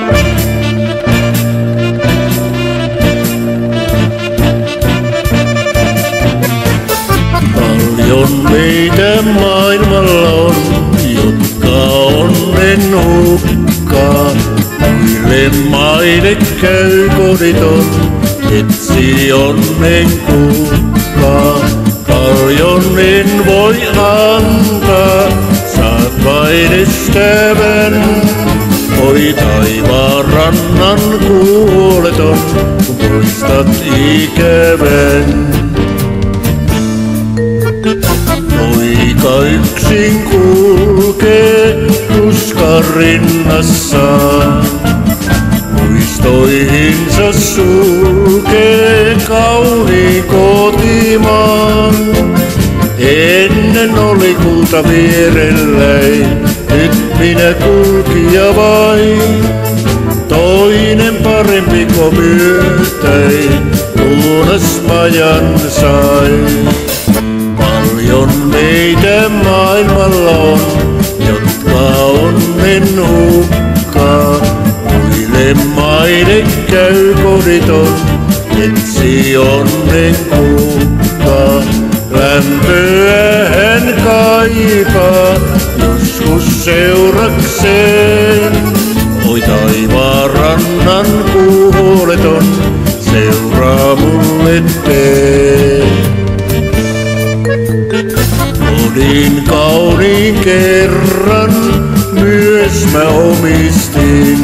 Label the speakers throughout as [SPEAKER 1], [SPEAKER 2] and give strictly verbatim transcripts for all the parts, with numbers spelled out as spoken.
[SPEAKER 1] Paljon meitä maailmalla on, jotka onnen hukkaa. Muille maille käy koditon, etsi onnen kukkaa. Paljon en voi antaa, saat vain ystävän. Oi taivaan rannan kuoleton, kun poistat ikävän. Poika yksin kulkee tuskan rinnassaan. Muistoihinsa sulkee kauniin kotimaan. Ennen oli kulta vierelläin, nyt minä kulkija vain. Toinen parempi kuin myötäin, lounasmajan sain. Paljon meitä maailmalla on, jotka onnen hukkaa. Muille maille käy koditon, etsi onnen kukkaa. Lämpöä hän kaipaa, joskus seurakseen. Oi taivaan rannan kuoleton, seuraa mulle tee. Kodin kauniin kerran myös mä omistin.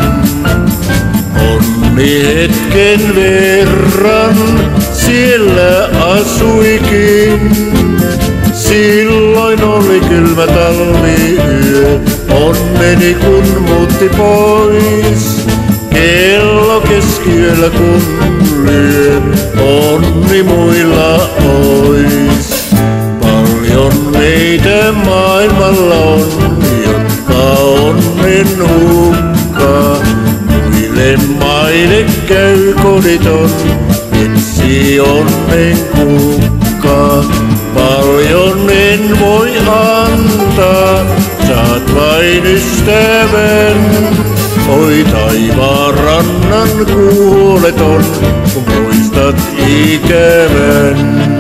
[SPEAKER 1] Onni hetken verran siellä asuikin. Silloin oli kylmä talviyö, onneni kun muutti pois. Kello keskiyöllä kun lyö, onni muilla ois. Paljon meitä maailmalla on, jotka onnen hukkaa. Muille maille käy koditon, etsi onnen kukkaa. Paljon en voi antaa, saat vain ystävän. Oi taivaan rannan kuoleton, kun poistat ikävän.